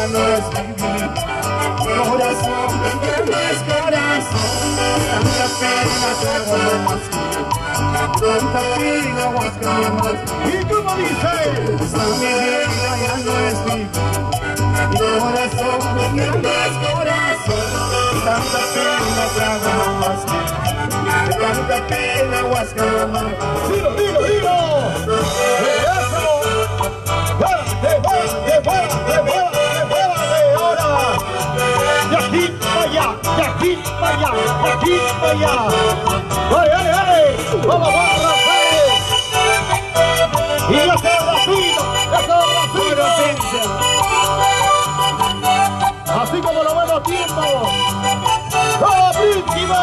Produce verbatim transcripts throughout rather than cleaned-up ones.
ya no es vivir. Corazón, ya no es corazón. Tanta pena trago más que tanta pena guasca más. ¿Y cómo dice? Esta mi vida ya no es vivir. Mi corazón, ya no es corazón. Tanta pena trago más que tanta pena guasca más. ¡Dilo, dilo, dilo! ¡Eso! ¡Fuerte, fuerte, fuerte, fuerte, fuerte! ¡Ahora! ¡De aquí para allá! ¡De aquí para allá! ¡De aquí para allá! ¡Ay, ay, ay! ¡Vamos, vamos, Rafael! ¡Y la geografía! ¡La geografía! Así como los buenos tiempos. ¡Oh, príncipe!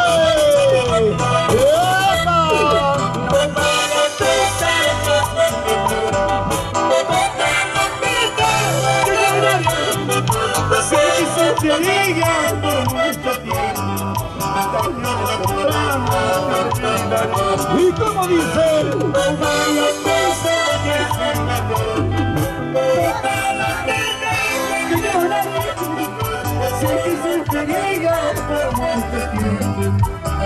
Sé que se te diga por mucho tiempo. ¿Y cómo dice? Sé que se te diga por mucho tiempo.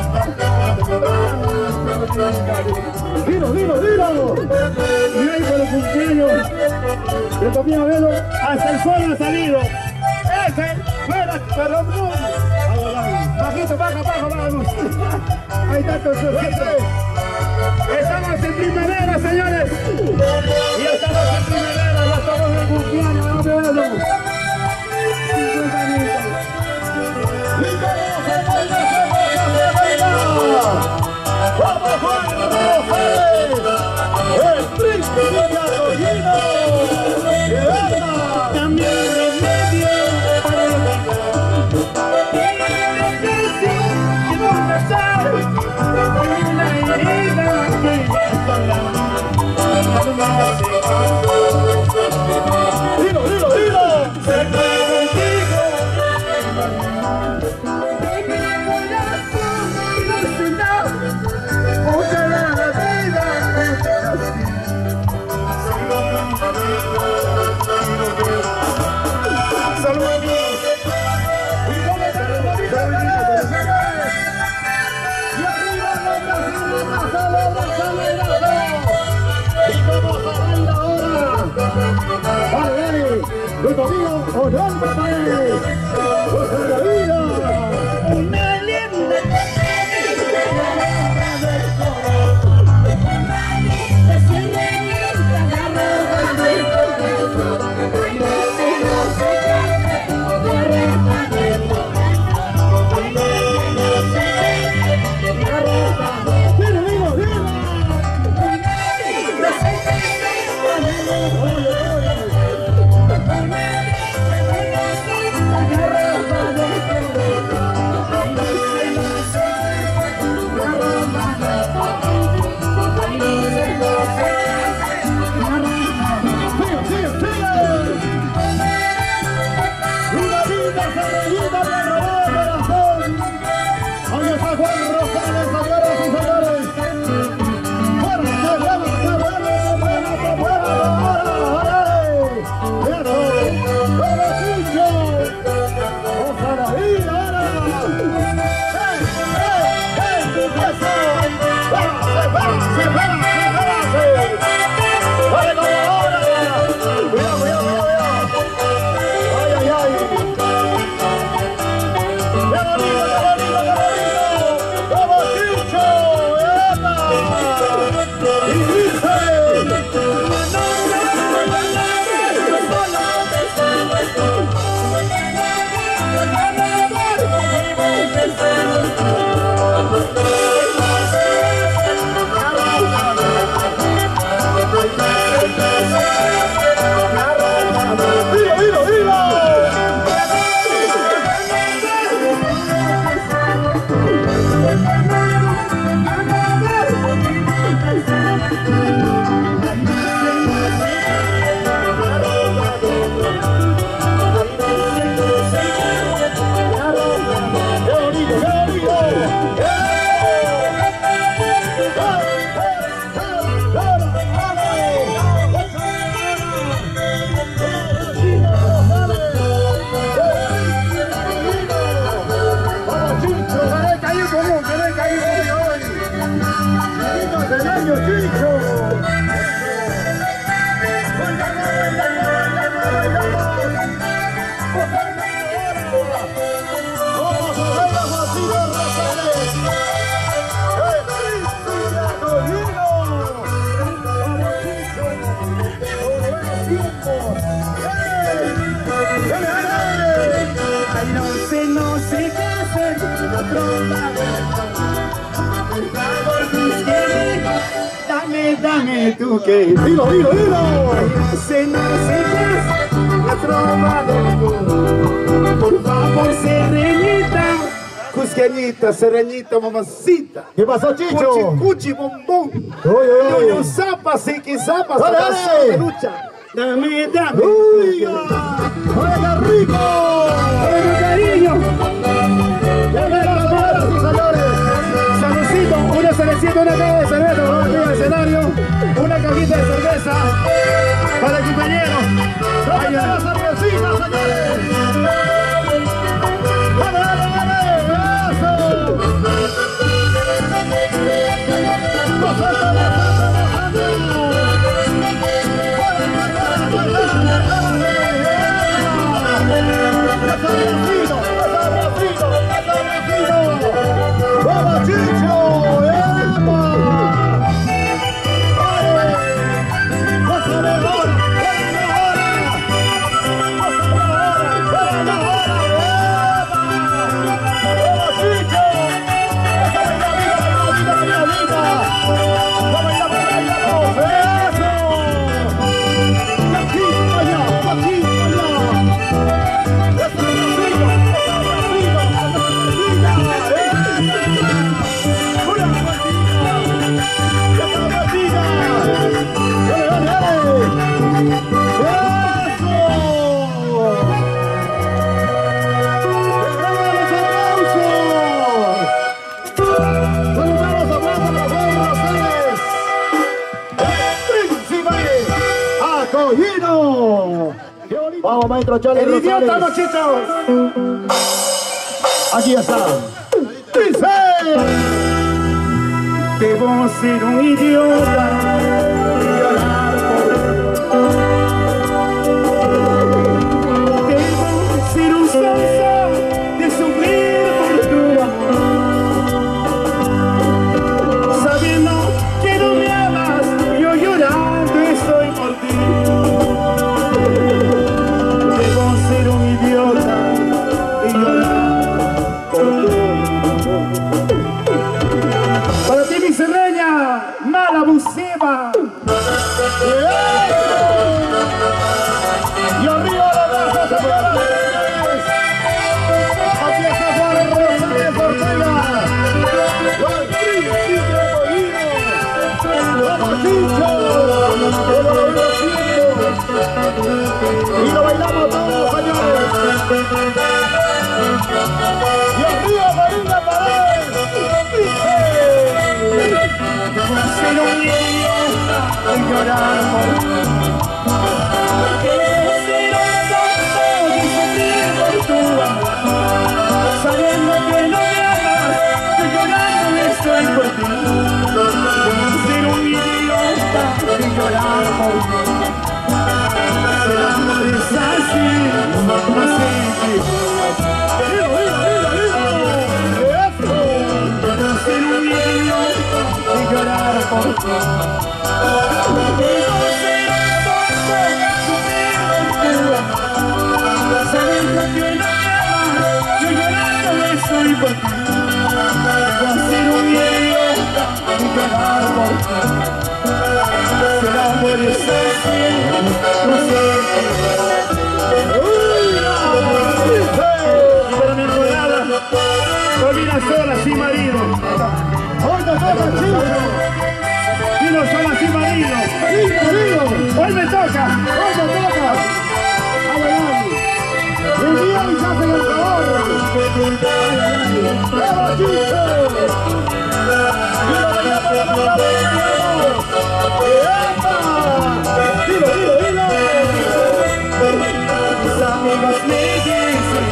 ¡Dilo, dilo, dilo! Y hoy por el cumpleaños de tu amigo Velo, hasta el sol ha salido. Ese fuera, pero no. Bajito, baja, baja, vamos. Ahí está tu sujeto. Estamos en primavera, señores. Y estamos en primavera, ya estamos en el cumpleaños, vamos a verlo. cincuenta minutos. ¡Y cómo se baila, se baila, se baila! ¡Vamos, Juan Rafael! ¡El príncipe de Arroyino! ¡Anda! También remedio para tiene beneficio de conversar con una herida que ya sola no se ¡Dilo, dilo, dilo! se fue contigo en mi corazón ilusionado mucha la vida así. Saludos amigos. ¡Y cómo se lo dice! ¡Y arriba los brazos, los brazos, los brazos! ¡Y cómo se baila ahora! ¡Vale! ¡Nuestro amigo Orlando Paredes! ¡Pues la vida! Una linda ¡Dilo, dilo, dilo! Thank you. sé qué hacer, otro lado. Por favor, Cusqueñita, dame, dame tu que. Dilo, dilo, dilo. No sé, no sé qué hacer, otro lado. Por favor, Serreñita, Cusqueñita, Serreñita, mamacita. ¿Qué pasó, Chicho? Cuchi, cuchi, bombón. Uy, uy, uy. Yo, zapa, sí que zapa, Dale, zapa, dale. de lucha. Dame, dame. ¡Uy! ¡Oiga, rico! Bueno, cariño. Señoras y señores, Salucito, una cervecita, una caja de cerveza, vamos aquí al escenario. Una cajita de cerveza para el compañero. ¡trae la cervecita, señores! ¡Dale, dale, dale! ¡Eso! ¡Gozando, gozando, ¡vamos, Chicho! ¡Epa! ¡Vale! ¡Pásame ahora! ¡Pásame ahora! ¡Pásame ahora! ¡Pásame ahora! ¡Epa! ¡Vamos, Chicho! ¡Esa baila, baila, baila, baila, baila! ¡La baila, baila, baila! ¡Eso! ¡De aquí para allá! ¡De aquí para allá! ¡Eso es rico! Vamos, maestro Charlie El idiota, Rosales. los chichos. Aquí está. Dice. Debo ser un idiota y llorar por ti. Debo ser un sonso de sufrir por tu amor. Sabiendo que no me amas, yo llorando estoy por ti. Debo ser un idiota y llorar por ti. Para ti, mi serreña, mala abusiva. Y arriba la raza, señores. Aquí está Juan Rosales Ortega. Juan Príncipe Bohino. Vamos, Chicho. Que lo voy haciendo. Y lo bailamos todos, señores. Y arriba Marina Paredes. Dice. Debo ser un idiota y llorar por ti. Debo ser un sonso de sufrir por tu amor. Sabiendo que no me amas, yo llorando estoy por ti. Debo ser un idiota y llorar por ti. Ser amor es así, así que Dilo, dilo, dilo, dilo. Eso. debo ser un idiota y llorar por ti. Debo ser un sonso de sufrir por tu amor. Sabiendo que no me amas, yo llorando estoy por ti. Debo ser un idiota y llorar por ti. Ser amor es así, no sé qué. Y para mi enrolada, Dolina sola sin marido. Hoy nos toca, Chicho. Vino sola sin marido. Sí, querido. Hoy me toca. Hoy nos toca. A bailar. El día y se hacen el favor. ¡Vamos, Chicho! Y lo bailamos, lo bailamos, lo bailamos. ¡Epa! Dilo, dilo, dilo. Mis amigos me dicen.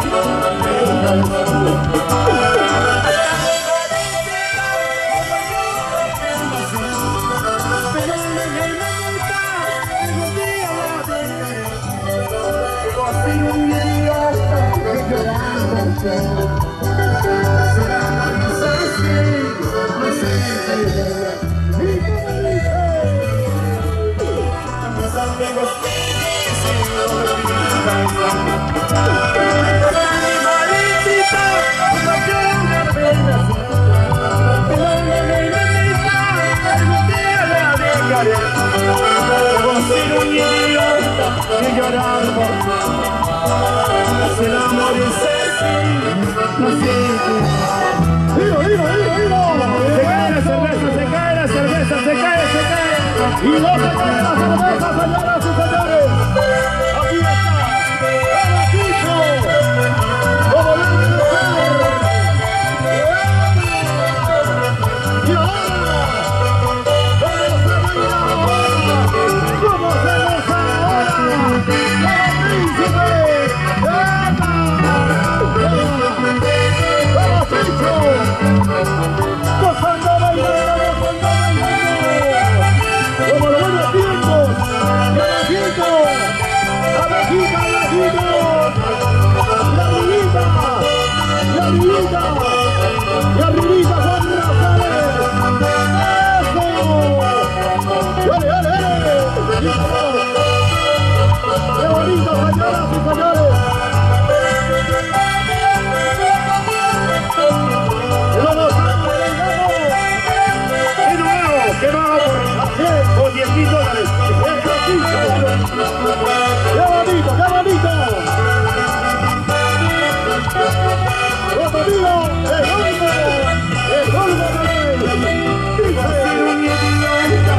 Pero no me gusta, algún día lo veré. Debo ser un idiota y llorar por ti. Será más así, más simple. Mis amigos me dicen. Animalita. ¡Dilo, dilo, dilo, dilo! Se cae la cerveza, se cae la cerveza, se cae, se cae. Y no se cae la cerveza, señoras y señores. Aquí está el Baquito. Como debe de ser. Y ahora, ¿cómo se baila ahora? ¿Cómo se goza ahora? ¡Como príncipe! ¡Epa! ¡Como Chicho! ¡Gozando, bailando, gozando, bailando! ¡Como los buenos tiempos! ¡Y abajito! ¡Abajito, abajito! ¡Y arribita! ¡Y arribita! ¡Y arribita con Rosales! ¡Eso! ¡Dale, dale, dale! ¡Qué bonito, señoras y señores! ¿Qué no hago? Por diez mil dólares. ¡Qué bonito, qué bonito! ¡Los amigos! ¡El único! ¡El único de él! ¡Dice! Un idiota.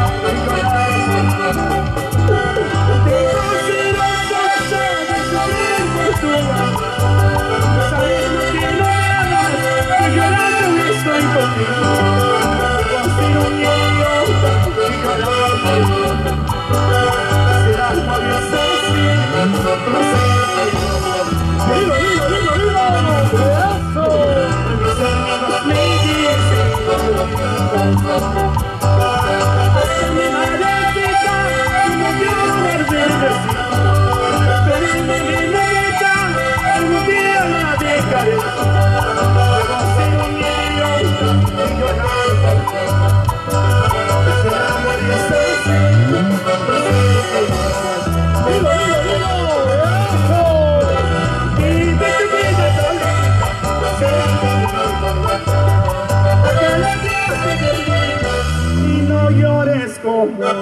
Te considero sabes lo que no me amas, que llorando estoy contigo. ¡Dilo, dilo, dilo, dilo! ¡Eso! Mis amigos me dicen hazme maléfica, como yo guardé de sí. Pero en mi neta, algún día la dejaré. Debo ser un idiota y llorar por ti. Ese amor es así. ¡Dilo, dilo, dilo! ¡Eso! Y no llores como yo.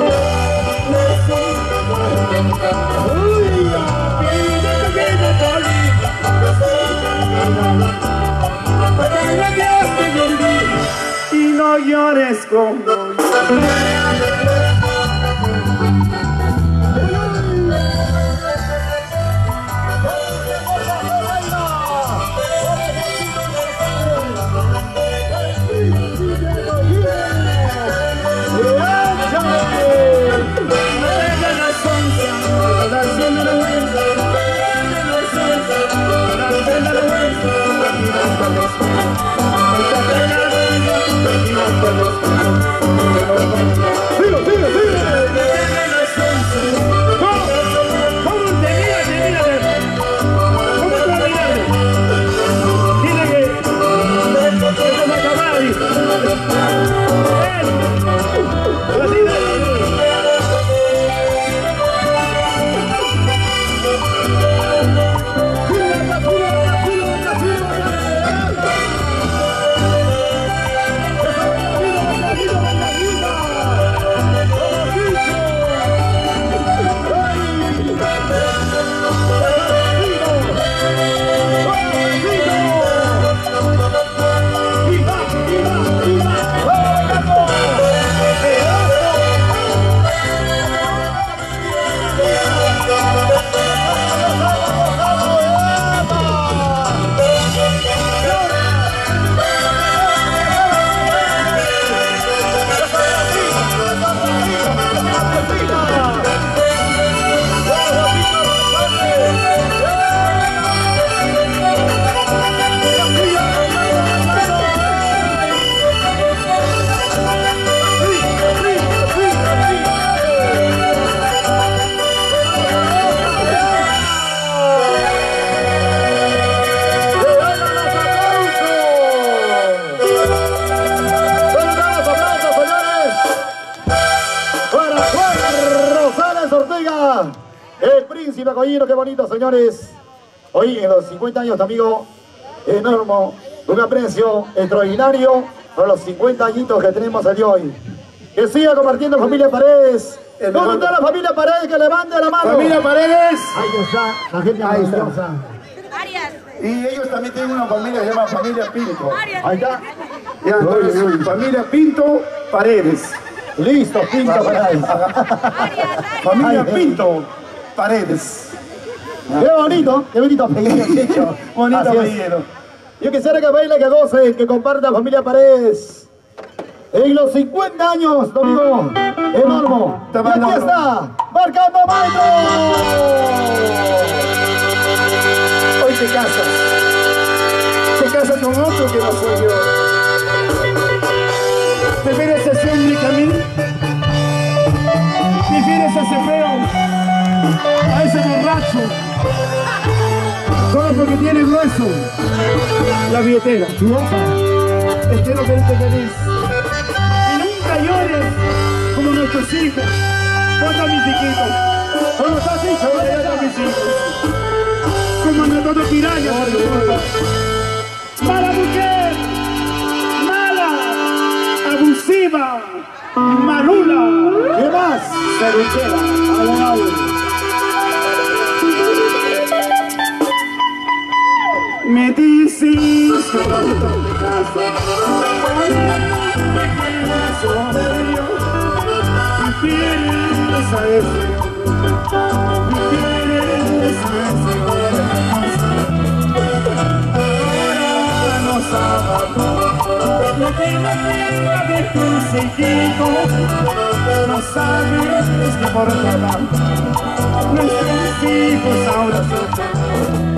Y no llores como yo. ¡Dilo, dilo, dilo! El príncipe Collino, qué bonito, señores. Hoy en los cincuenta años, amigo, enorme, un aprecio extraordinario por los cincuenta añitos que tenemos el día de hoy. Que siga compartiendo familia Paredes. ¿Dónde está la familia Paredes? Que levante la mano. Familia Paredes. Ahí está, la gente Ahí está. maravillosa. Y ellos también tienen una familia que se llama Familia Pinto. Ahí está. Ya, entonces, Familia Pinto Paredes. Listo, Pinto Paredes. Familia Pinto Paredes. Qué bonito, qué bonito apellido, Chicho. Bonito Así es. apellido. Yo quisiera que baile, que goce, que comparta Familia Paredes. En los cincuenta años, Domingo, en Olmo. Y aquí está, marcando Maestro. Hoy te casas. Te casas con otro que no soy yo. ¿Prefieres ese hombre que a mí? ¿Prefieres a ese feo? A ese borracho. Solo porque tiene grueso la billetera. Espero que estés feliz. Y nunca llores como nuestros hijos. ¿Dónde mis hijitos? ¿Cómo estás, hijo? ¿Dónde están mis hijos? Como nosotros de piraña, por tu culpa. ¡Mala mujer! ¡Mala! ¡Abusiva! ¡Malula! ¿Qué más? ¡Ceruchera! ¡Abogado! Me dices que pronto te casas, y quieres a ese, y quieres a ese, ahora no sabes lo que me queda de tus hijitos, no sabes que por nada nuestros hijos ahora son.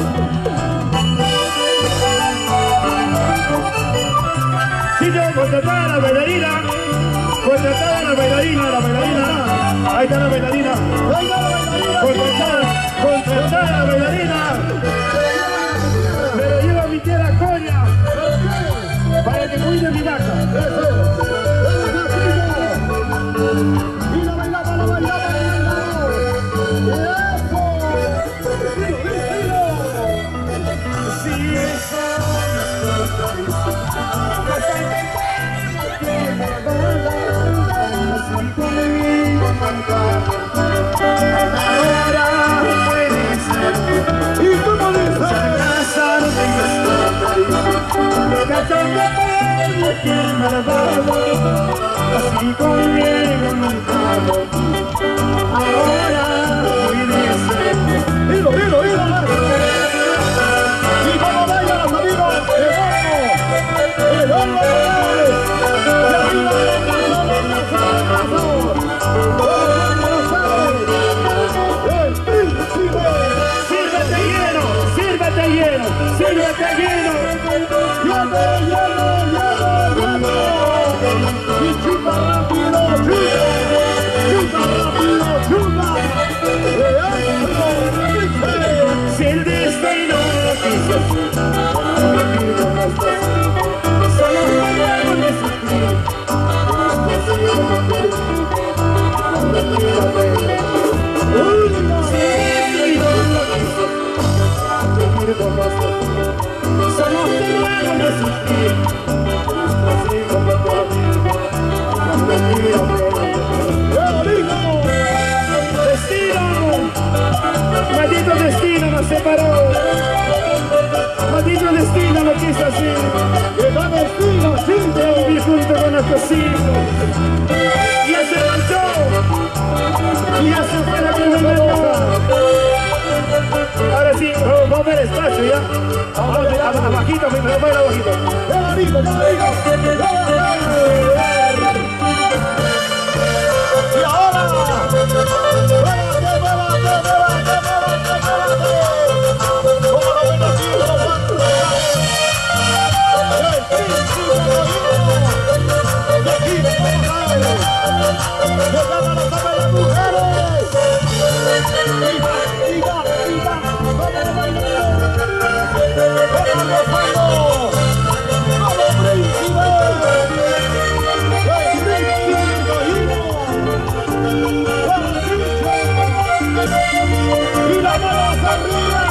Si yo contratar a la bailarina, contratar a la bailarina, la bailarina, ahí está la bailarina, contratar, contratar a la bailarina, me lo llevo a mi tierra Coña, para que cuide mi vaca. Y la bailamos, la bailamos, la bailamos. Si eso ahora puede ser. ¿Y cómo dice? Casar de casando por que el malvado, así conmigo nunca lo. Ahora puede ser. Dilo, dilo, dilo. Y cómo bailan los amigos de Olmo, el Olmo Morales. Y arriba el paso, Sírvete lleno, sírvete lleno, sírvete lleno. lleno, lleno, lleno, lleno. Y chupa rápido, chupa, chupa rápido, chupa. Si el destino lo quiso así, no pido más fácil, solo puedo resistir. Si el destino lo quiso así, no pido más fácil, solo puedo resistir. Así como por mí, no pido destino, maldito destino nos separó, maldito destino lo quiso así, ¡Qué destino, de vivir junto con nuestros hijos, y ya se marchó, y ya se fue la primera. Ahora sí, vamos a ver espacio ya, vamos a ver abajito, primero para abajito. ¡Qué bonito, qué bonito! Y ahora, muévate, muévate, muévate, muévate, muévate. Como los buenos hijos, el príncipe Rodrigo. De aquí vamos a ver. Llegando a los hombres y las mujeres. Y va, y va, y va. Vamos a bailar. Vamos a bailar. Vamos, príncipe. El príncipe Rodrigo. Y las manos arriba.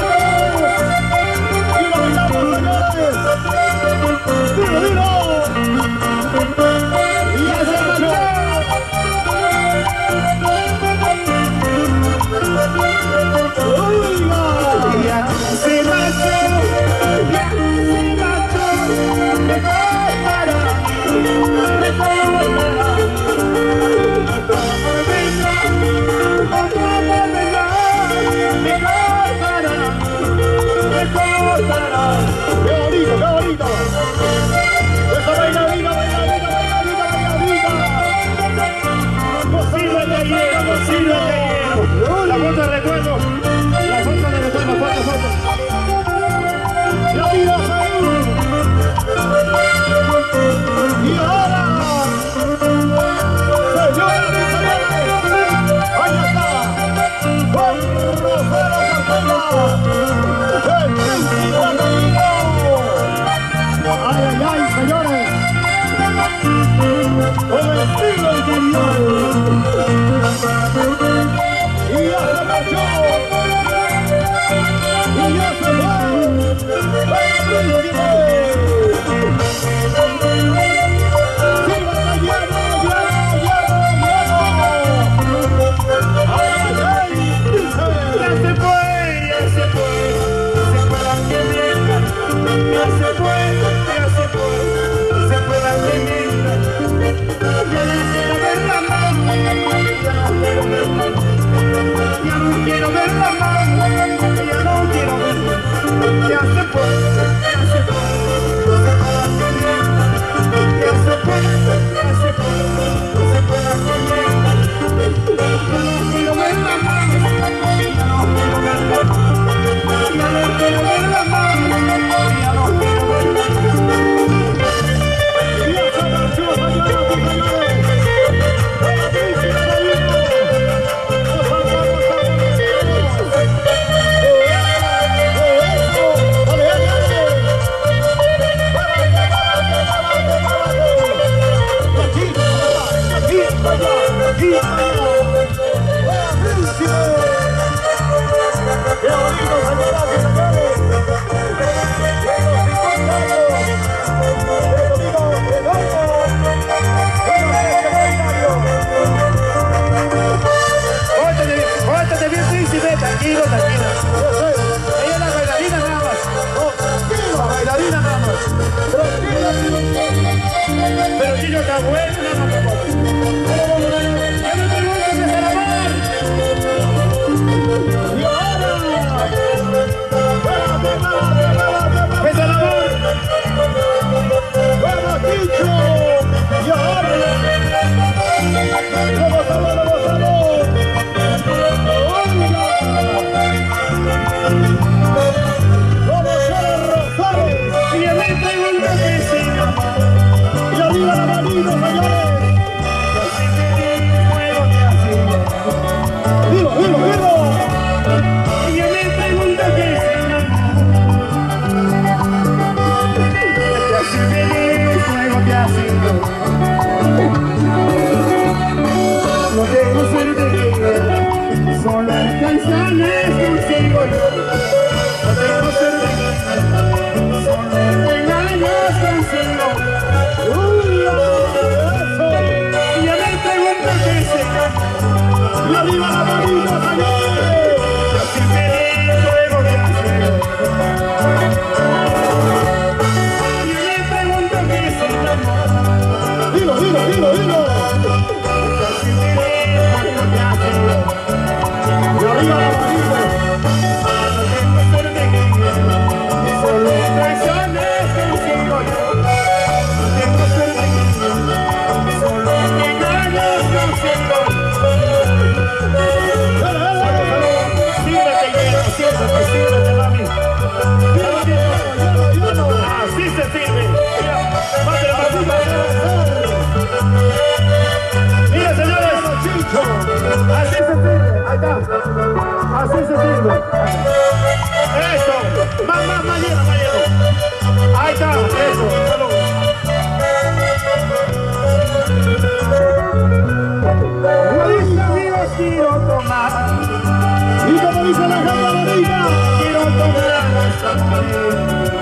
Así se sirve. Eso. Más, más, más lleno, más lleno. Ahí está, eso. Salud. Como dice amigos, quiero tomar. Y como dice la campanita, quiero tomar hasta morir.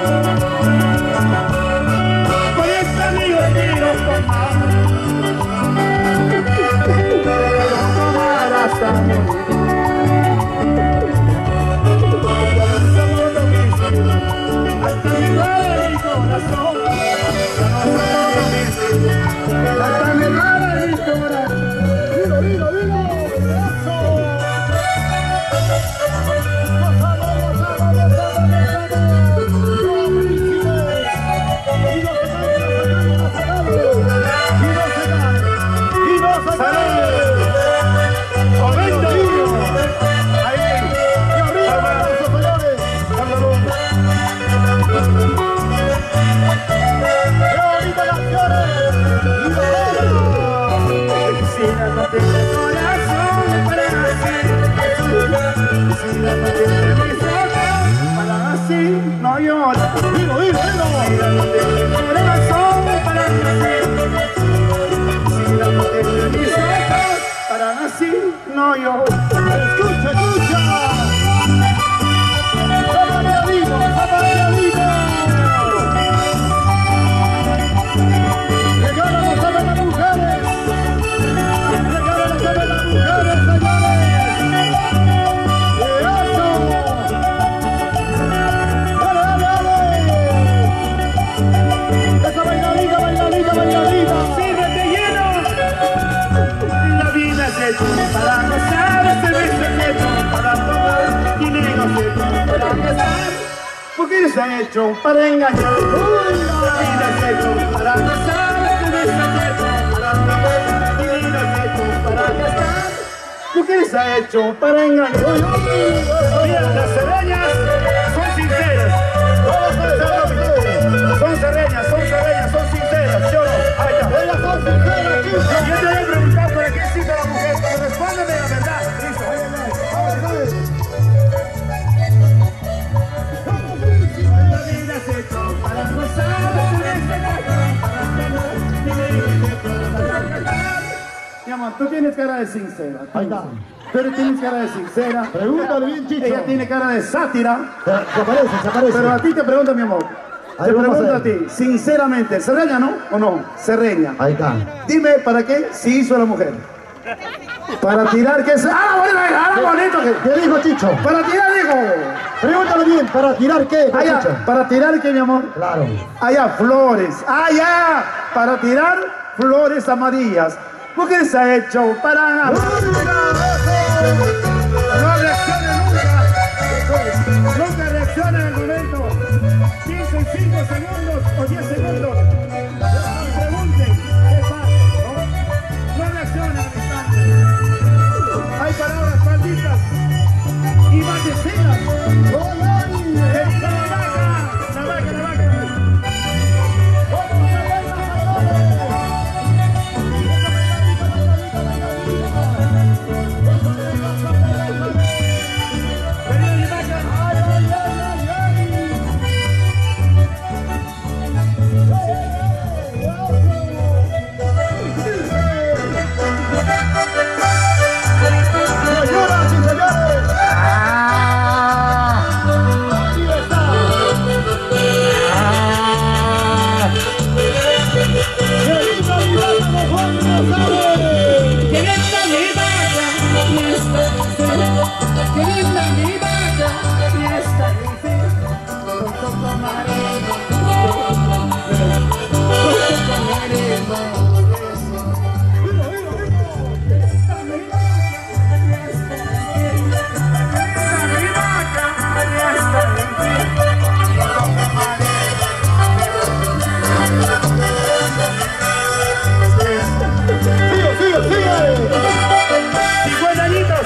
Por este amigo quiero tomar. Quiero tomar hasta morir. Hasta mi madre mi corazón, hasta mi madre mi corazón. Dilo, dilo, dilo. Eso. Gozalo, gozalo, gozalo, gozalo. Yo, príncipe. Y no se cae, no se cae, no se cae. Y no se cae. Y no se cae. Momento. Ahí. Y arriba, esos señores. Háblalo. Quisiera no tener corazón para así, quisiera no tener mis ojos para así no llorar. Dilo, dilo, dilo. Quisiera no tener corazón para así, quisiera no tener mis ojos para así no llorar. Escucha, escucha. Sábale a Dios, sábale a Dios. mujeres se han hecho para engañar. Vida se ha hecho para besar, vida se ha hecho para beber, vida se ha hecho para gastar. Mujeres se ha hecho para engañar. Mira, las serreñas son sinceras. Son serreñas, son serreñas, son sinceras. ¿Sí o no? Ahí está. Ellas son sinceras. Yo te voy a preguntar para qué existe la mujer. Pero respóndeme la verdad. Listo. La vida se ha hecho para gozar. Mi amor, tú tienes cara de sincera. Ahí está. Tú tienes cara de sincera. Pregúntale bien, Chicho. Ella tiene cara de sátira. Se, se parece, se parece. Pero a ti te pregunto, mi amor. Ahí Te vamos pregunto a a ti, sinceramente, ¿serreña no? ¿O no? Serreña. Ahí está. Dime, ¿para qué si hizo la mujer? Para tirar que se... ¡Ah, bonito! ¡Ah, bonito! que- ¿Qué dijo Chicho? Para tirar, digo. Pregúntale bien, ¿para tirar qué, Allá, Chicho? para tirar qué, mi amor. Claro. Allá, flores. Allá, para tirar flores amarillas. Mujer se ha hecho para... No reaccione nunca. Nunca reacciona en el momento. Piensa en cinco segundos o diez segundos. Y pregunten qué pasa, ¿no? No reacciona al instante. Hay palabras malditas y maldecidas. ¡La vaca! ¡La vaca, la vaca! Señoras y señores. Ahí está. ¡Qué linda mi vaca, los jóvenes no saben! ¡Qué linda mi vaca! Y esta ¡qué linda mi vaca! Y esta junto con marino, junto con marino. ¡Sigue, sigue, sigue! cincuenta añitos.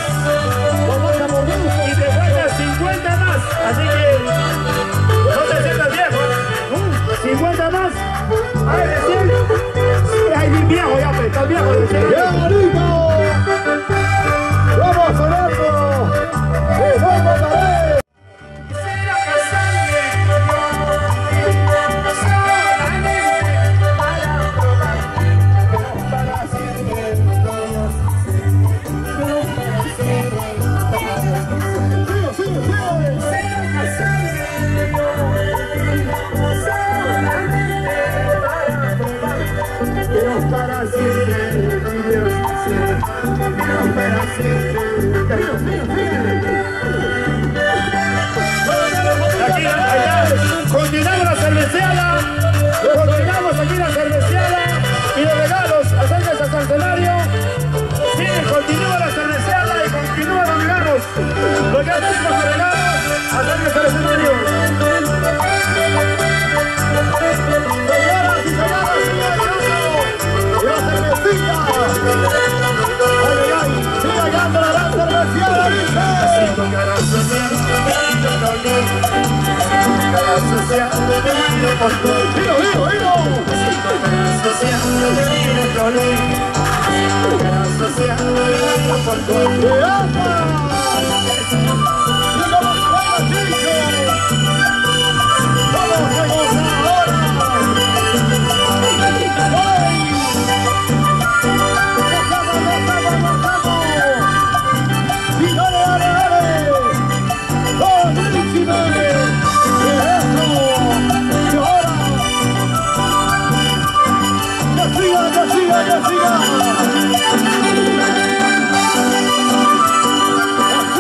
Y te faltan cincuenta más. Así que no te sientas viejo. cincuenta más. Ay, recién. Ay, mi viejo ya, pues. Estás viejo. ¡Qué bonito! ¡Vamos sonando! ¡Que no mataré! Quisiera casarme solamente para probar, pero para siempre todos, pero para siempre todos. ¡Sigue, sigue, sigue! Quisiera casarme solamente para probar, pero para siempre, mi Dios, siempre, pero para siempre. Aquí, allá. Continuamos la cerveceada. Continuamos aquí la cerveceada. Y los regalos. Acérquense al centenario. Sí, continúa la cerveceada y continúa los regalos. Los ya tenemos los regalos. Acérquense al escenario. Señoras y señores, sigue llegando la cervecita. Ay, ay, ay, sigue llegando la gran cerveciada, dice. ¡Vino, vino, vino! ¡Qué ama! ¡Y cómo se baila, Chicho! ¡Vamos a gozar ahora! ¡Ay! ¡Gozamos, gozamos, gozamos! ¡Y dale, dale, dale! ¡Buenísimo! ¡Qué eso! ¡Y ahora! ¡Que siga, que siga, que siga! ¡Que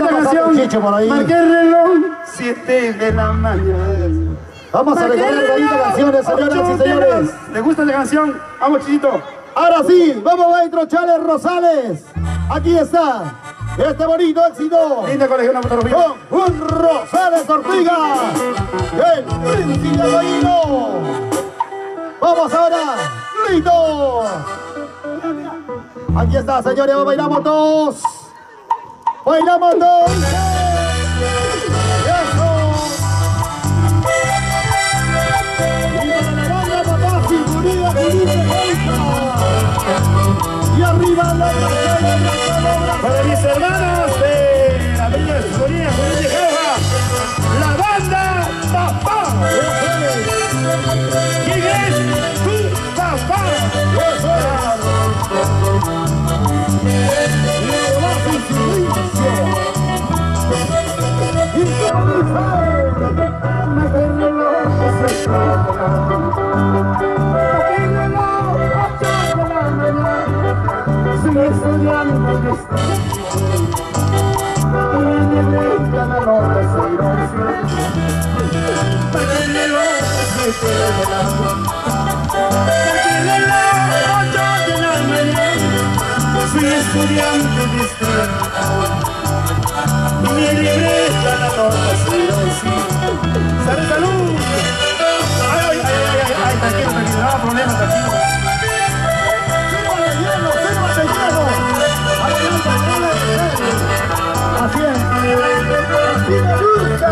esta canción Chicho por ahí. marqué el reloj, siete de la mañana. Vamos a recordar bonitas canciones, señoras y señores. ¿Les gusta la canción? Vamos, Chichito. Ahora sí, vamos adentro, Chales Rosales. Aquí está, este bonito éxito. Linda colegio, una fotografía. Con un Rosales Ortiga, el príncipe Aguaíno. Vamos ahora, listo. Aquí está, señores, bailamos todos. Bailamos todos. Eso. Y arriba la braza, Para mis hermanos de la Bella Sinfonía Juvenil de Jauja, la banda Papá. ¿Quién es tu papá? Estudiando de y me brinda la nota porque el reloj siete de la porque el reloj ocho de la mañana soy estudiante de y me libreta la nota cero cinco. ¡Salud, salud! ¡Ay, ay, ay, ay, ay! Tranquilo, tranquilo, no hay problema, tranquilo. así es, así me gusta.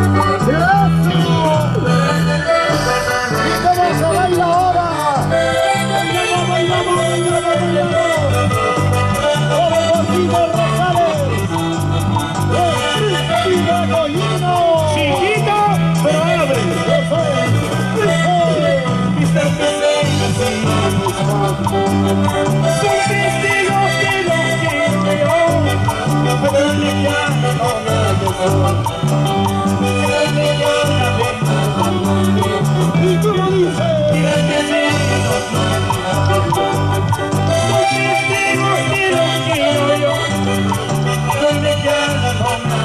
¿Y cómo se baila ahora? Bailamos, bailamos, bailamos, bailamos. Como Martino Rosales, el príncipe Aguaíno. Chiquito, pero abre. mister Son testigos de lo que creo, pero le llaman ¿Y cómo dice? son testigos de lo que creo, pero le llaman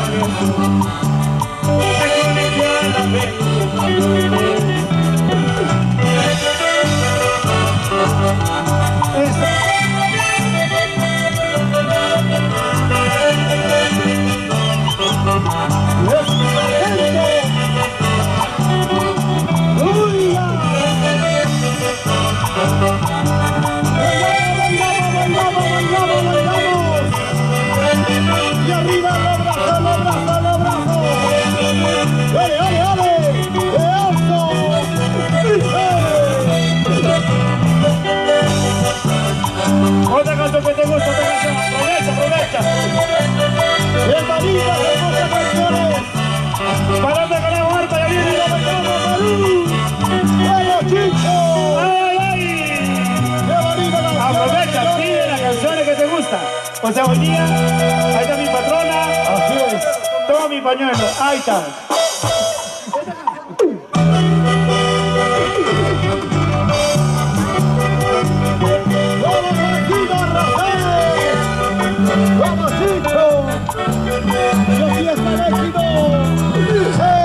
Y arriba el abrazo, el abrazo, el abrazo. ¡Dale, dale, dale! ¡Eso! Otra canción que te gusta, otra canción. Aprovecha, aprovecha. ¡Hermanitas, hermosas canciones! Parate con la muerta, ya viene. ¡Vamos, Chicho! ¡Ay, ay! ¡Qué bonita la Aprovecha, pide las canciones que te gustan. O sea, hoy día, ahí está mi patrona. Así es. Toma mi pañuelo, ahí está. ¡Vamos, Martino Rosales! ¡Vamos, Chicho! ¡Y aquí está el éxito! ¡Dice!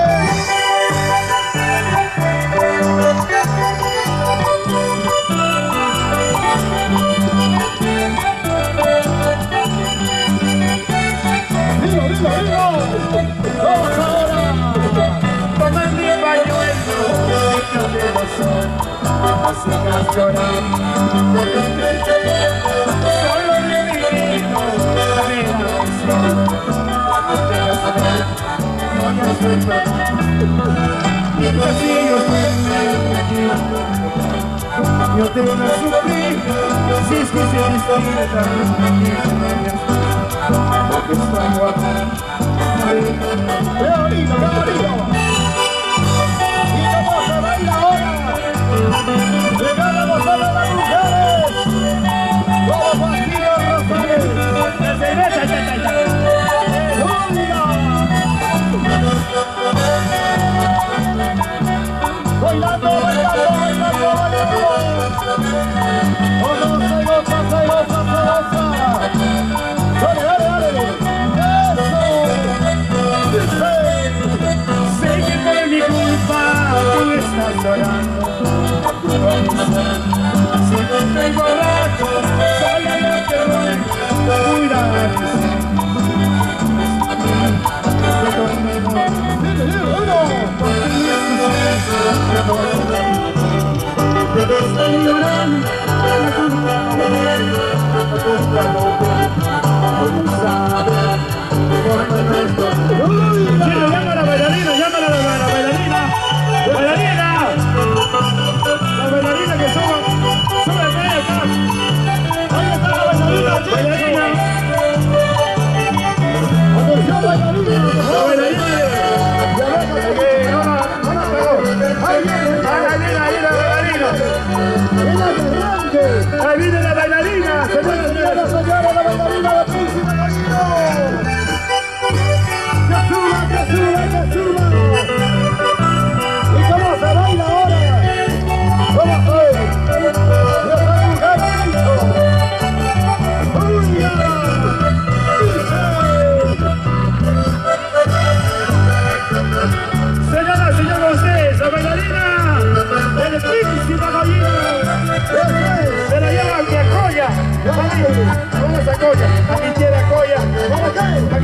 ¡Dilo, dilo, dilo! ¡Vamos ahora! Toma mi pañuelo, déjame gozar, así vas llorando. Solo me vino la vida no te vas a ver, no ya estoy perdonado. Mientras yo estoy aquí, yo te voy a sufrir, si es que se despierta porque estoy guapo. ¡Qué bonito, qué bonito! ¿Y cómo se baila ahora? ¡Llegamos a las mujeres! ¡Vamos, Martino Rosales! ¡La cerveza, ya, ya, ya! ¡Bailando, bailando, bailando, bailando! ¡Vamos, se goza, se goza, se goza! ¡Dale, dale, dale! ¡Eso!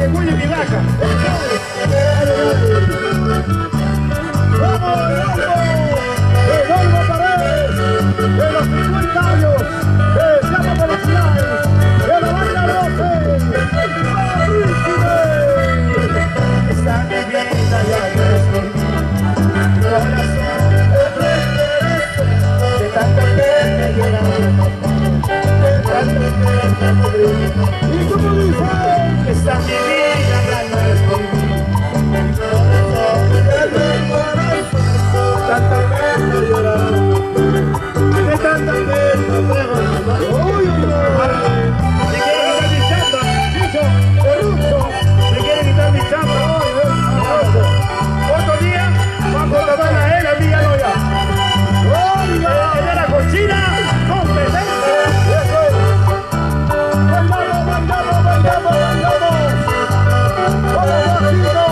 cuide mi vaca. ¡Vamos, Eduardo Paredes! De los cincuenta años, que se llama Felicidades, de la banda doce, Esta mi vida ya no es por mí. Mi corazón de tanta pena llorando, de tanto que me cubrí. ¿y cómo dice? Esta mi vida ya no es por mí. Mi corazón tanta pena llorando, de tanta pena pregonando. ¡Uy, Me quiere quitar mi chamba, Chicho, Corrupto! me quiere quitar mi chamba. Otro día, vamos a tomar a él, a mí ya no ya. ¡Oiga! Él era cochina, competente. ¡Eso es! ¡Bailamos, bailamos, bailamos, bailamos! ¡Vamos, Joaquino!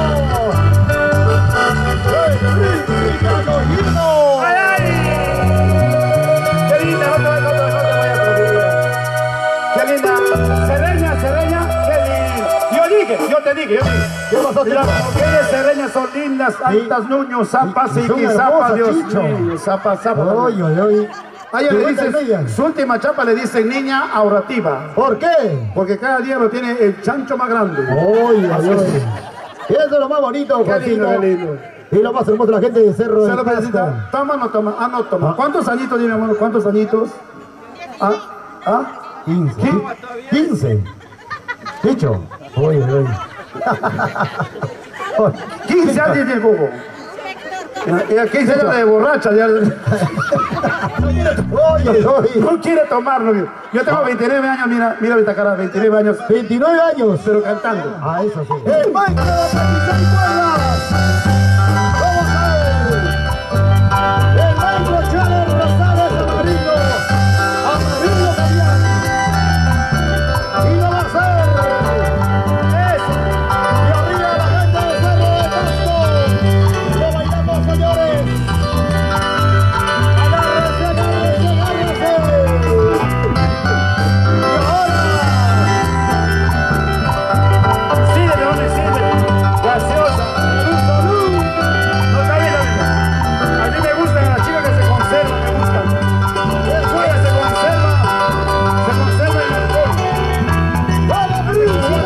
¡Hey, Ricardo Gino! ¡Ay, ay! ¡Qué linda! No te voy, no te voy, no te voy a prohibir. ¡Qué linda! Cerreña, Cerreña, qué linda. Yo dije, yo te dije, yo dije. ¿Qué pasó, Mira, Chicho? las mujeres serreñas son lindas, altas, nuños, zapas, y y son zapa, hermosas, Dios Chicho. mío, zapa, zapa. ¡Oy, oy, oy! A ella ¿Qué le cuentan dicen, ellas? su última chapa le dicen niña ahorrativa, ¿Por qué? porque cada día lo tiene el chancho más grande. ¡Oy, oy, oy! Eso es lo más bonito, Qué lindo, Joaquino. qué lindo. Y lo más hermoso de la gente de Cerro Se de lo Pasco. presenta. Toma, no toma. Ah, no toma. ¿Cuántos añitos tiene, hermano? ¿Cuántos añitos? Ah, ah. quince. ¿Qué? quince. Chicho. Oy, oy. quince años tiene el jugo. Y a quince años de borracha. Ya. Oy, oy, oy. No quiere tomarlo. Yo tengo veintinueve años, mira, mira esta cara, veintinueve años, veintinueve años. pero cantando. Ah, eso sí. ¡El maestro de treinta y cuerdas! ¡Vamos a ver! ¡El maestro Chávez Rosales Amarillo! ¡Amarillo Fabián! ¡Y lo va a hacer! ¡Eso! ¡Y arriba la gente de Cerro de Pasco! ¡Lo bailamos, señores! ¡Agárrense, agárrense, agárrense! ¡Y ahora! Sigue, leones, sigue. Graciosa. Salud, salud. No está bien, amigo. A mí me gustan las chicas que se conservan, me gustan. Ella se conserva, se conserva en el alcohol. ¡Vamos, príncipe!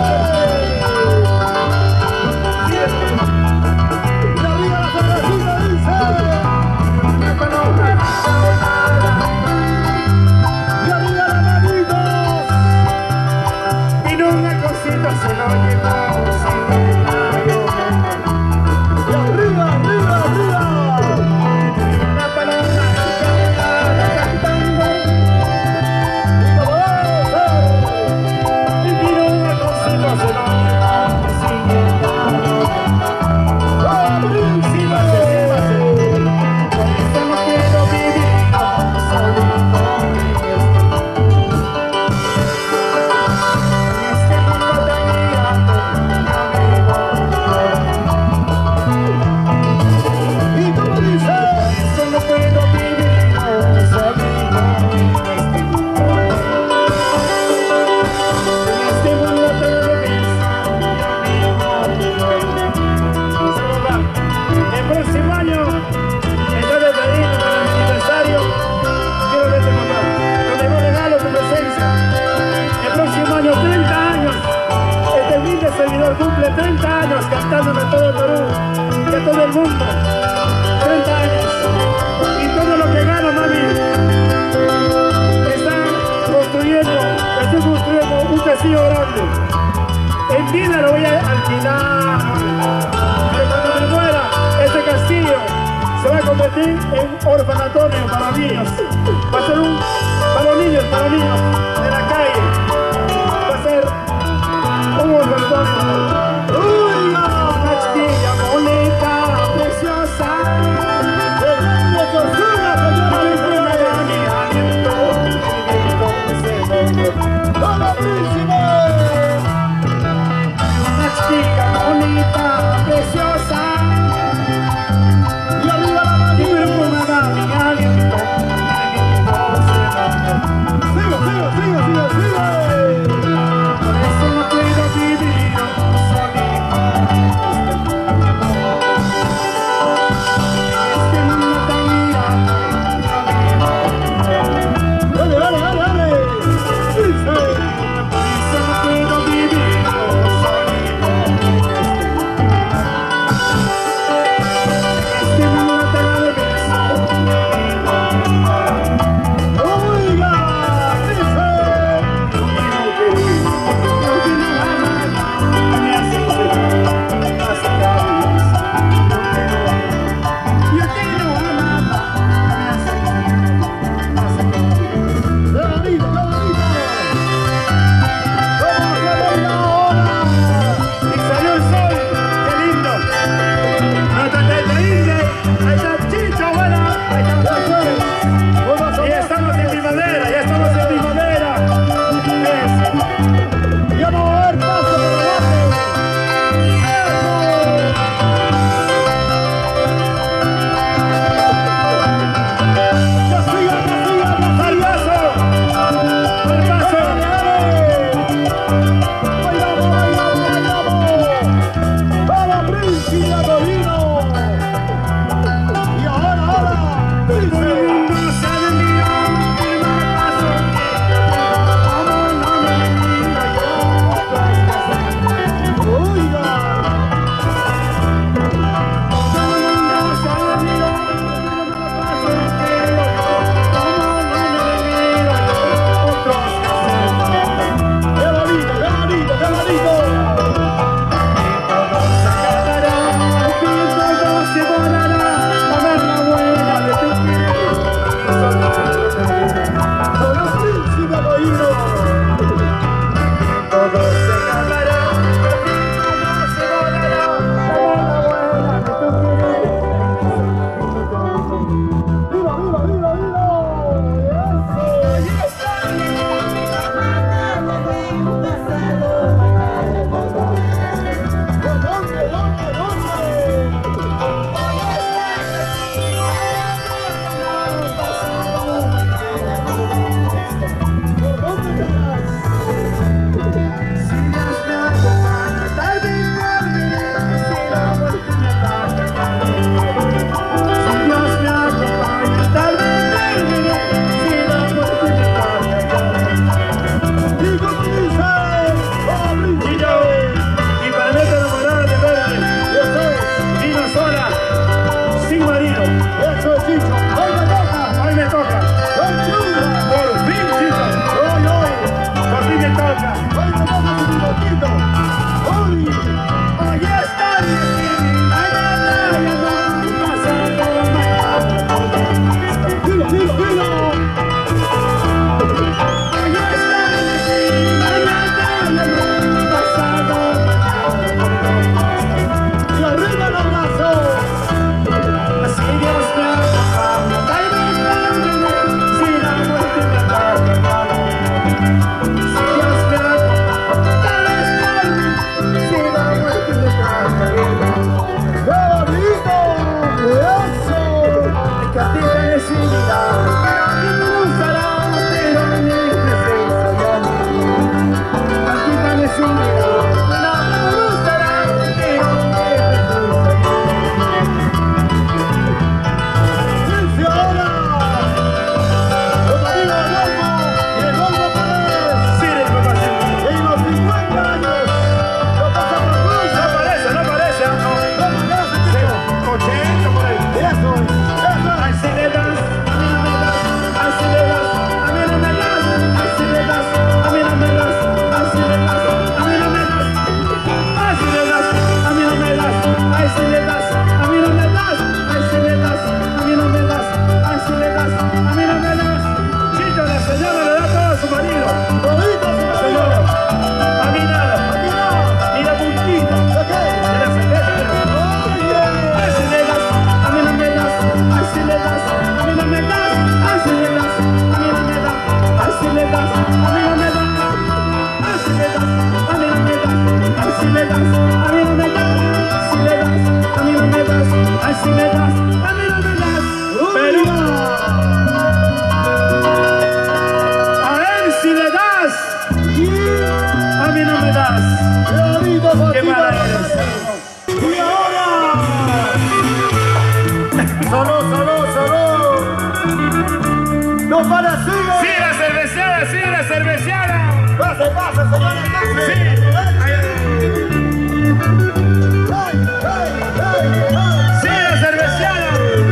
Sigue. ¡Y arriba la cervecita dice! ¡Y arriba la manito! Y una cosita se lo llevó sin ¡Y arriba, arriba, arriba! una palabra cantando. ¡Y como debe ser! Y una cosita se lo llevó sin ¡Vamos, príncipe! Por eso no quiero vivir solito en este mundo tan gigante, ¿Y cómo dice? eso no puedo vivir solito en este mundo tan reverso, el próximo año, el día de Berlín, para el aniversario, quiero verte, mamá, donde no regalo tu presencia. El próximo año, treinta años, este humilde servidor cumple treinta años cantándome a todo el Perú y a todo el mundo. treinta años. Y todo lo que gano, mami, está construyendo, estoy construyendo un castillo grande. En vida lo voy a alquilar. Pero cuando me muera, este castillo se va a convertir en orfanatorio para niños. Va a ser un para los niños, para los niños de la calle. Va a ser un orfanatorio. ¡Uy! Una chiquilla bonita, preciosa. ¡El grande Cosuna, señores! ¡Vamos, príncipe! Una chica bonita, preciosa. ¡Y arriba la Y manito! perfumada, mi aliento, mi aliento se va. ¡Sigo, sigo, sigo! Salud, salud, salud. No para, sigue. ¡Sí, la cerveceada, sí, la cerveceada! Pase, pase, señores, pase. ¡Sí! Ay, ay, ay, ay. ¡Sí, la cerveceada!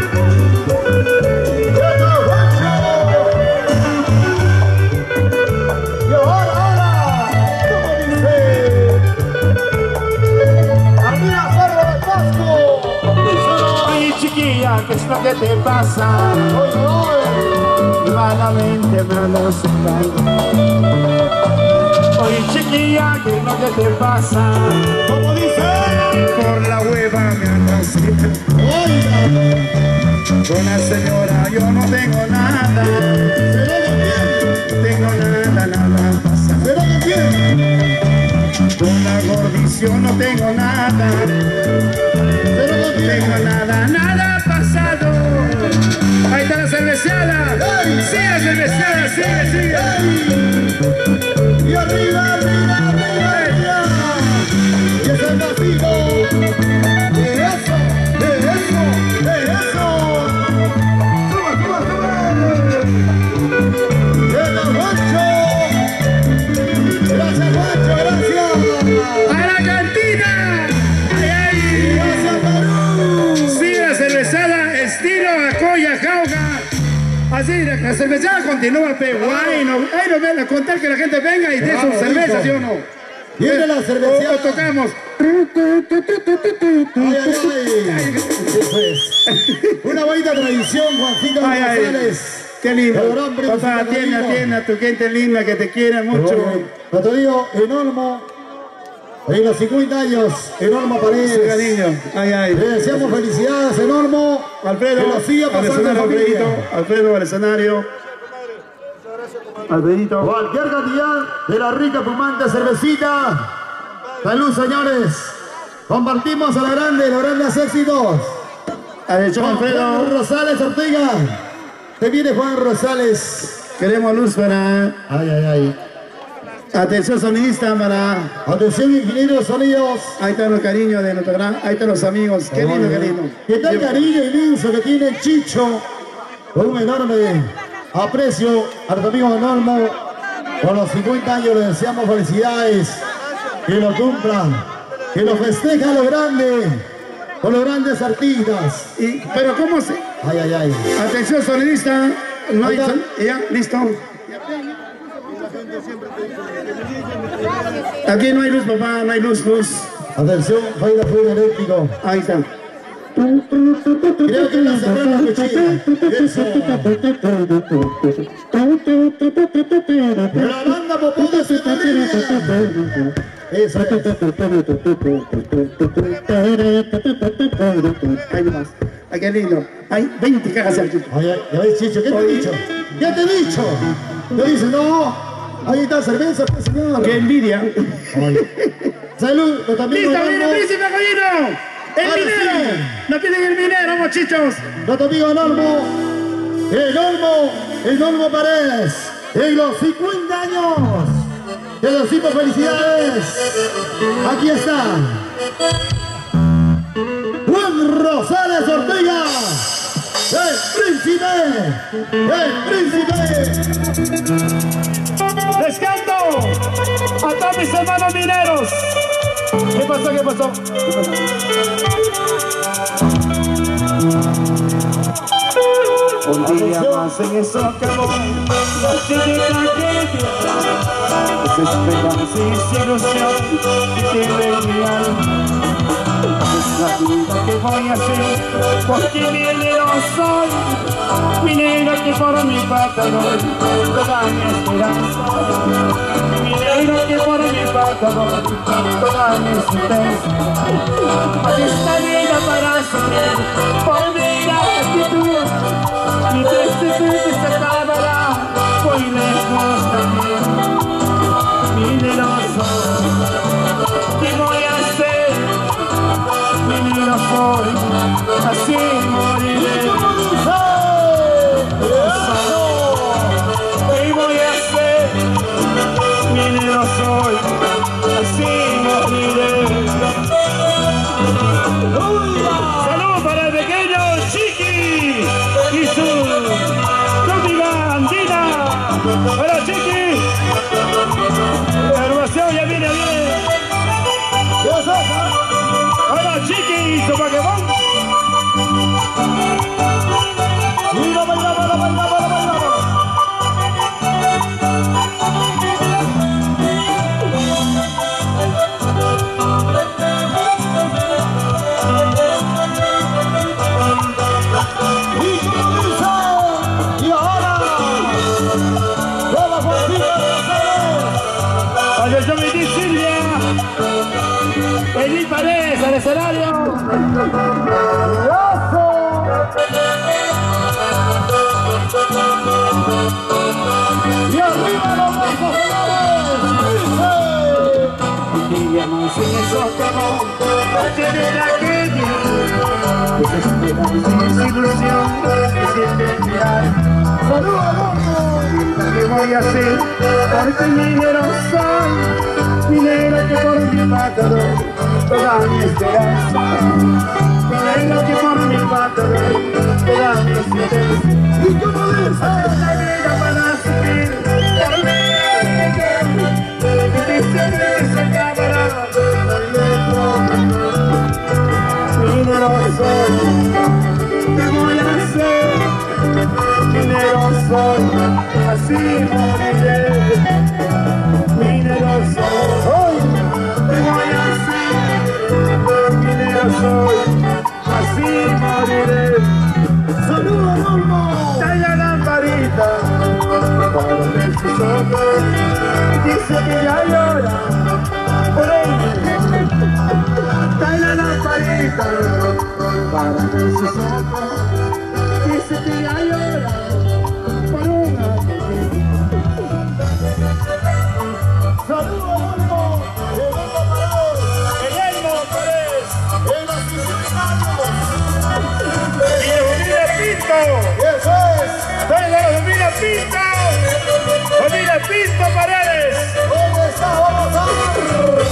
Y ahora, ahora, ¿cómo dice? Arriba, Cerro del Pasco. Oye, chiquilla, ¿qué es lo que te pasa? Oye, oye. Malamente me andas sentando. Oye, chiquilla, ¿qué es lo que te pasa? ¿Cómo dice? Por la hueva me andas sentando. Oiga, Con la señora yo no tengo nada. ¿será de quién? Tengo nada, nada pasa. ¿Será de quién? Con la gordición no tengo nada. ¿Será de quién? Tengo nada, nada pasado. Ahí está la cerveceada. Sí, la cerveceada, sigue, sigue. Y arriba, arriba, arriba, arriba. Y es el vacío. De eso, de eso, de eso. Suba, suba, suba. Llega Juancho. Gracias, Juancho, gracias. ¡A la cantina! ¡Ay, ay! Gracias, Perú. Sí, la cervezada estilo Acoya Jauja. Así, la, la cervezada continúa, pe guay, no, ahí no ven, a contar que la gente venga y dé Bravo, sus cervezas, hijo. ¿sí o no? Viene la O, cerveceada. o tocamos. Ay, ay, ay. Eso es. Una bonita tradición, Juancito Ay, ay, González. qué lindo. El gran primo Papá, San atiende, Bernardino. atiende a tu gente linda que te quiere mucho. Pero te digo, en Olmo, en los cincuenta años, en Olmo Sí, Paredes. cariño. Ay, ay. Le deseamos felicidades en Olmo. Alfredo, que lo siga al pasando en escenario, familia. Alfredito. Alfredo, al escenario. Alfredito. Cualquier cantidad de la rica fumante cervecita. Salud, señores. Compartimos a la grande, los grandes éxitos. Atención, Juan Alfredo. Rosales Ortega. Te viene Juan Rosales. Queremos luz para... Ay, ay, ay. Atención, sonidista para... Atención, ingenieros sonidos. Ahí están los cariños de nuestro gran... Ahí están los amigos. Qué lindo, qué lindo. ¿Qué tal cariño inmenso que tiene Chicho? Con un enorme aprecio a los amigos de Normo. Con los cincuenta años les deseamos felicidades. Que lo cumplan. Que lo festejan lo grande. Con los grandes artistas. Y, pero ¿cómo se...? Ay, ay, ay. Atención, sonidista. No hay... Ahí está. son- Ya, listo. Aquí no hay luz, papá. No hay luz, luz. Atención, baila fuego eléctrico. Ahí está. Creo que la cerró la cuchilla. Eso. La banda popó de Citarrilla. Eso es. Ahí nomás. Ay, qué lindo. Hay veinte cajas aquí. Ay, ay, ya ves, Chicho, ¿qué te he dicho? ¿Qué te he dicho? Te dice, no, ahí está cerveza, pues, señor. ¡Qué envidia! Ay. Salud, pero también ¡Listo, nos viene vamos. Príncipe Collino! ¡El Ahora minero! sí. ¡Nos piden el minero, muchachos! Nuestro amigo Normo, el Olmo, el Normo Paredes, en los cincuenta años. Te decimos felicidades. Aquí está. Juan Rosales Ortega, el príncipe, el príncipe. ¡Les canto a todos mis hermanos mineros! ¿Qué pasó? ¿Qué pasó? ¿Qué pasó? Un día más en eso acabó, noche de tragedia, desesperanza y ilusión que tiene mi alma. Es la vida que voy a hacer, porque minero soy, minero que por mi patador toda mi esperanza, minero que por mi patador toda mi existencia. Aquí esta vida para sufrir, por mi actitud, mi triste se acabará, voy lejos también, minero soy, ¿qué voy a hacer? Minero soy, así moriré. ¿Qué voy a hacer? Minero soy, así moriré. ¡Salud para el pequeño Chiqui! Hola, Chiqui. La agrupación ya viene, viene. Hola, Chiqui, su Pokémon. Mira, baila, baila, baila, baila, baila. Y ahora, toda familia de Atención, Edith Silvia. Edith Paredes al escenario. y arriba los brazos señores. Y llamas en esos cabos, tiene la que desesperanza y ilusión que sienten mirar. Saludos, loco. ¿Qué voy a hacer? Porque minero soy, minero que por mi mátalo toda mi esperanza. Minero que por mi mátalo toda mi esperanza. ¿Y cómo dice? La vida para sufrir, por mí que dice que se acabará. Minero soy, ¿qué voy a hacer? Minero soy, así moriré. Minero soy, ¿qué voy a hacer? Minero soy, así moriré. Saludos, Norma. Trae la lamparita para ver sus ojos. Dice que ya llora por él. Trae la lamparita para ver sus ojos. Dice que ya llora por una. Saludos, Norma. Elmo Paredes. En los cincuenta Y de familia Pinto. Eso es. Soy de la familia Pinto. Familia Pinto Paredes. ¿Dónde está? Vamos a ver.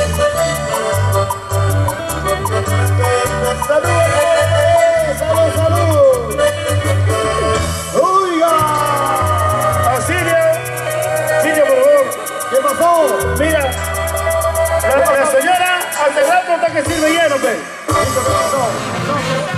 Saludos, eh, salud, salud. Oiga. Auxilio. Auxilio, por favor. ¿Qué pasó? Mira, la, la señora al rato está que sirve hielo, pe. ¿Qué pasó?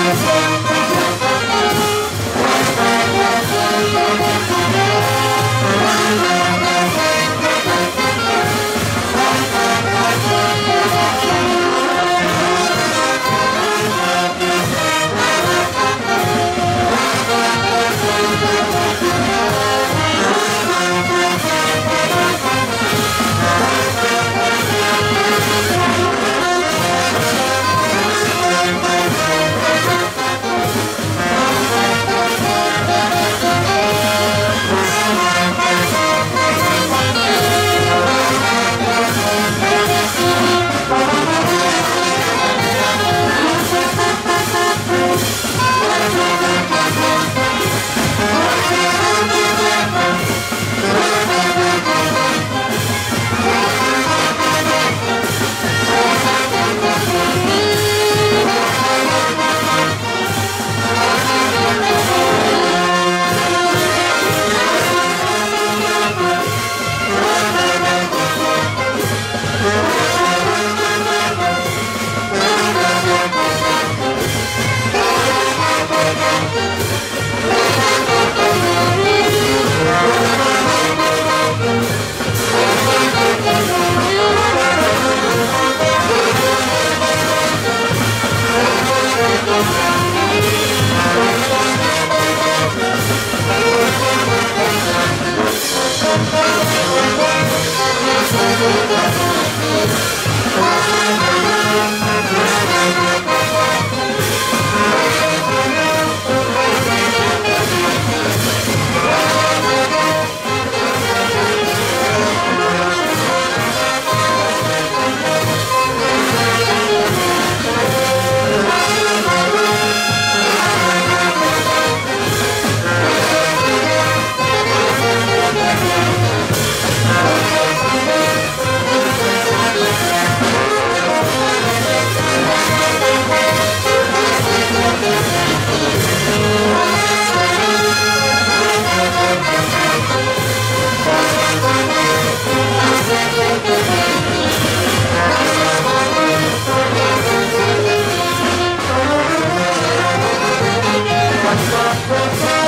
Bye.